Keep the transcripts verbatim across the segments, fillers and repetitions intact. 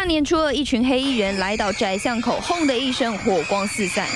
年初二，一群黑衣人来到窄巷口，轰的一声，火光四散。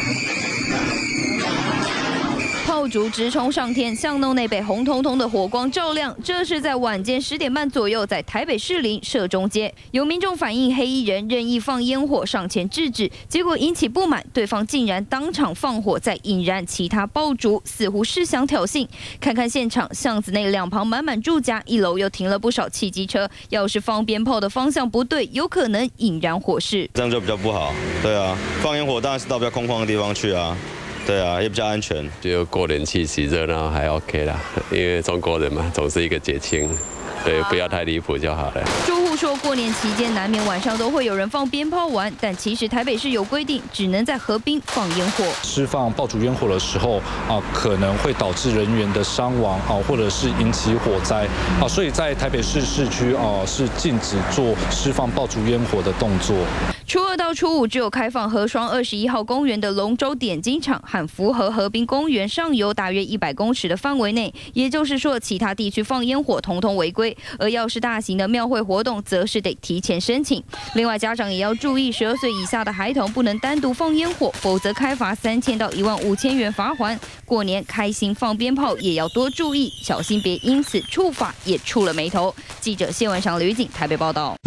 炮竹直冲上天，巷弄内被红彤彤的火光照亮。这是在晚间十点半左右，在台北士林社中街，有民众反映黑衣人任意放烟火，上前制止，结果引起不满，对方竟然当场放火，再引燃其他爆竹，似乎是想挑衅。看看现场，巷子内两旁满满住家，一楼又停了不少汽机车。要是放鞭炮的方向不对，有可能引燃火势， 这样就比较不好。对啊，放烟火当然是到比较空旷的地方去啊。 对啊，也比较安全。 就过年气息热闹还 OK 啦，因为中国人嘛，总是一个节庆，对，不要太离谱就好了。 住户说过年期间难免晚上都会有人放鞭炮玩，但其实台北市有规定，只能在河滨放烟火。 释放爆竹烟火的时候啊，可能会导致人员的伤亡啊，或者是引起火灾啊，所以在台北市市区啊是禁止做释放爆竹烟火的动作。 初二到初五只有开放河双二十一号公园的龙舟点睛场和福和河滨公园上游大约一百公尺的范围内，也就是说，其他地区放烟火统统违规。而要是大型的庙会活动，则是得提前申请。另外，家长也要注意，十二岁以下的孩童不能单独放烟火，否则开罚三千到一万五千元罚锾。过年开心放鞭炮也要多注意，小心别因此触法，也触了眉头。记者谢文祥、吕景台北报道。